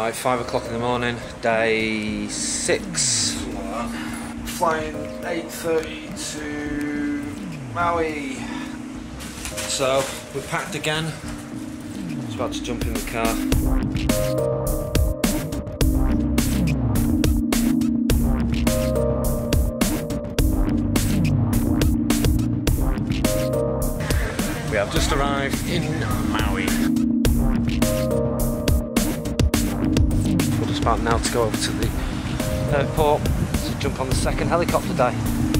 Right, 5 o'clock in the morning, day 6. Flying 8:30 to Maui. So, we're packed again. Just about to jump in the car. We have just arrived in Maui. We're just about now to go over to the airport to jump on the second helicopter day.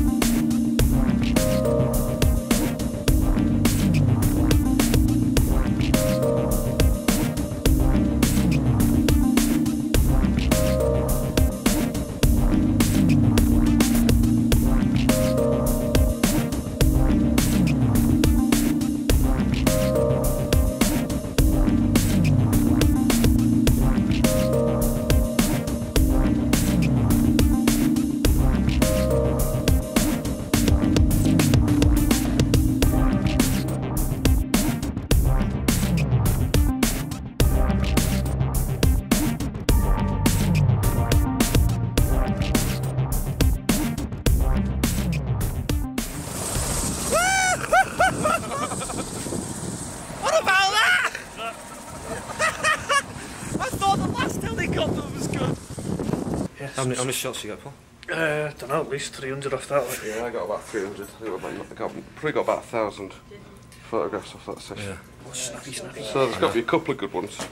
How many shots you got, Paul? I don't know, at least 300 off that one. Yeah, I got about 300. I probably got about 1,000 photographs off that session. Yeah. Oh, snappy. So there's got to be a couple of good ones.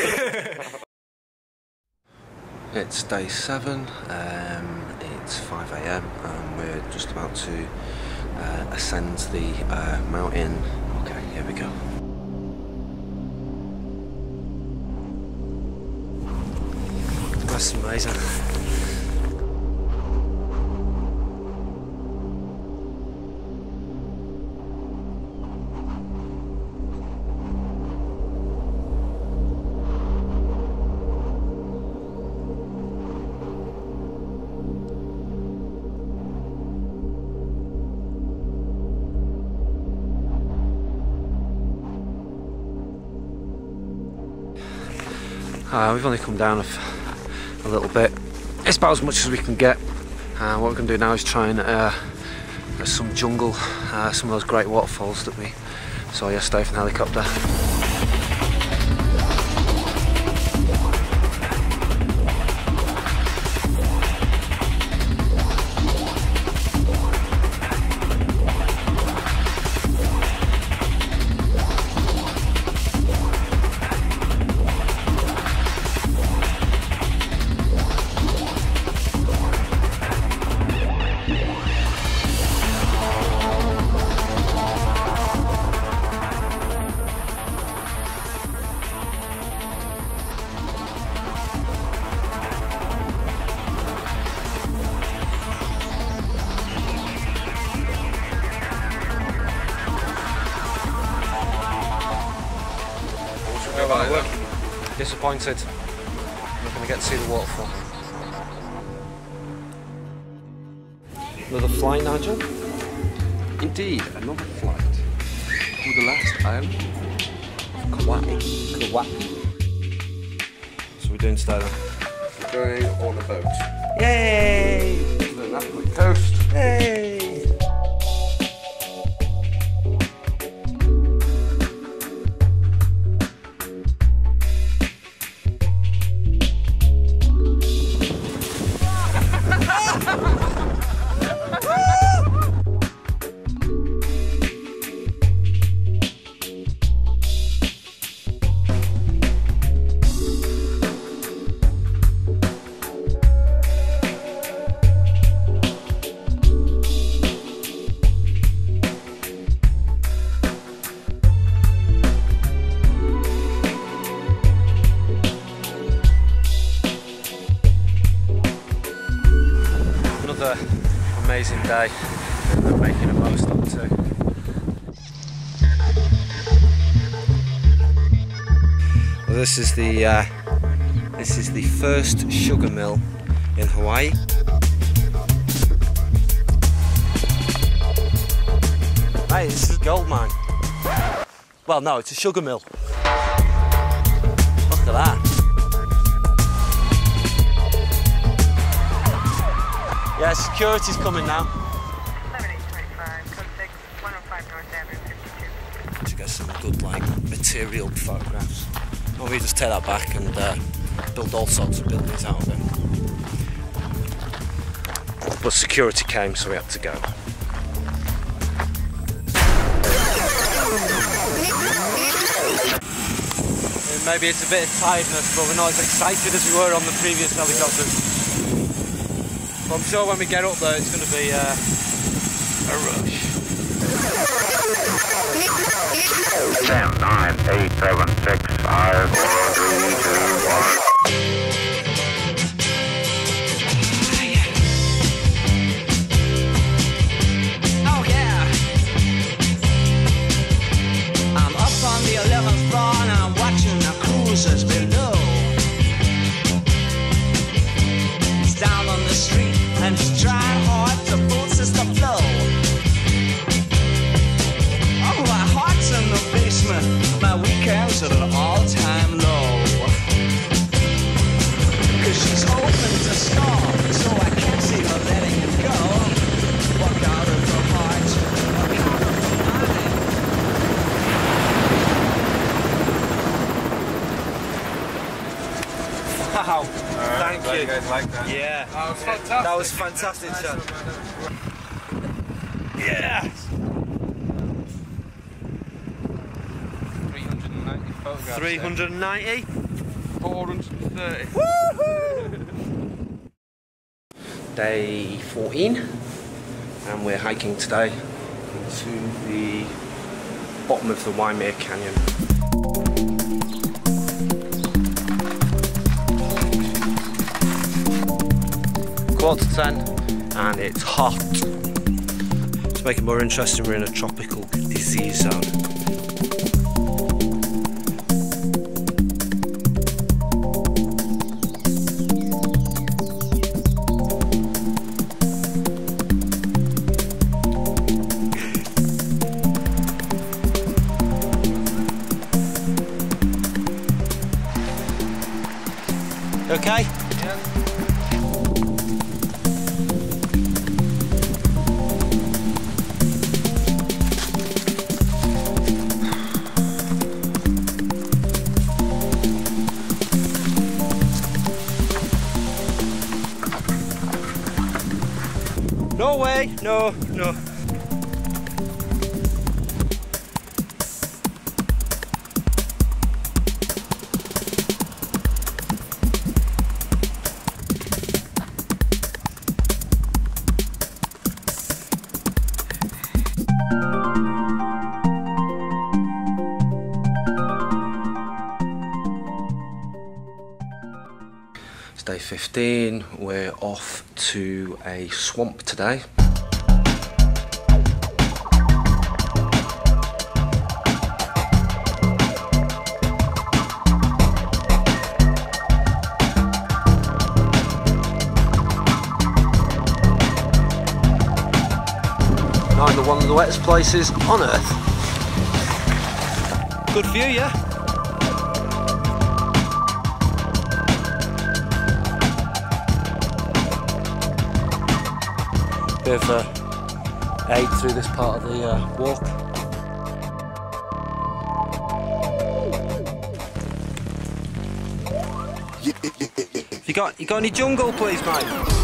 It's day 7, it's 5 AM and we're just about to ascend the mountain. Okay, here we go. That's amazing. We've only come down a little bit. It's about as much as we can get. What we're going to do now is try and some jungle, some of those great waterfalls that we saw yesterday from the helicopter. Disappointed. I'm not going to get to see the waterfall. Another flight, Nigel? Indeed, another flight to the last island of Kauai. So we're doing today then? We're going on a boat. Yay! To the Napoli coast. Yay! Another amazing day and making a most of it too. Well, this is the first sugar mill in Hawaii. Hey, this is a gold mine. Well, no, it's a sugar mill. Look at that. Yeah, security's coming now. 7825, code 6, 105 North Avenue, 52. To get some good, like, material photographs. Or we just take that back and build all sorts of buildings out of it. But security came, so we had to go. Maybe it's a bit of tiredness, but we're not as excited as we were on the previous helicopters. But I'm sure when we get up there, it's going to be a rush. 10, 9, 8, 7, 6, 5, 4, 3, 2, 1. Below. It's down on the street and it's trying hard to force us to flow. Oh, my heart's in the basement, my weekends at an all-time low. 'Cause she's open to storm, so I can't see her letting it go. Walk out of her heart, walk out of her mind. Wow, thank you. You guys like that? Yeah. That was fantastic. That was fantastic, Chad. Yes! 390 photographs. 390? 430. Woohoo! Day 14, and we're hiking today to the bottom of the Waimea Canyon. Quarter to 10, and it's hot. To make it more interesting, we're in a tropical disease zone. Okay? No way, no. It's day 15, we're off to a swamp today. Either one of the wettest places on earth. Good view, yeah? Bit of aid through this part of the walk. You got any jungle, please, mate?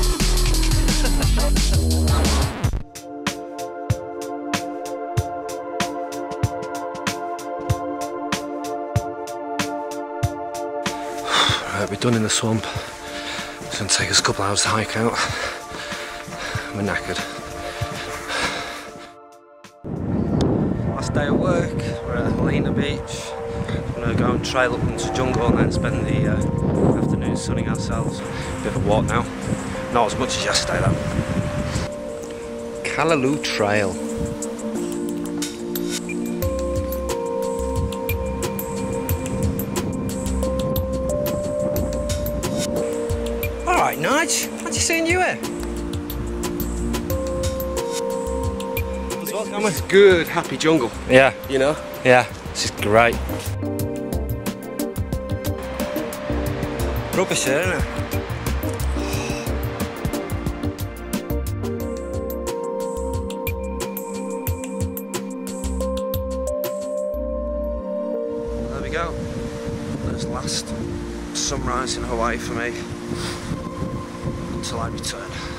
Right, we're done in the swamp. It's going to take us a couple of hours to hike out. We're knackered. Last day at work, we're at Helena Beach. We're going to go and trail up into the jungle and then spend the afternoon sunning ourselves. Bit of a walk now. Not as much as yesterday though. Callaloo Trail. Alright, Nige, fancy seeing you here. It's good, happy jungle. Yeah. You know? Yeah, this is great. Rubbish here, isn't it? go. There's last sunrise in Hawaii for me until I return.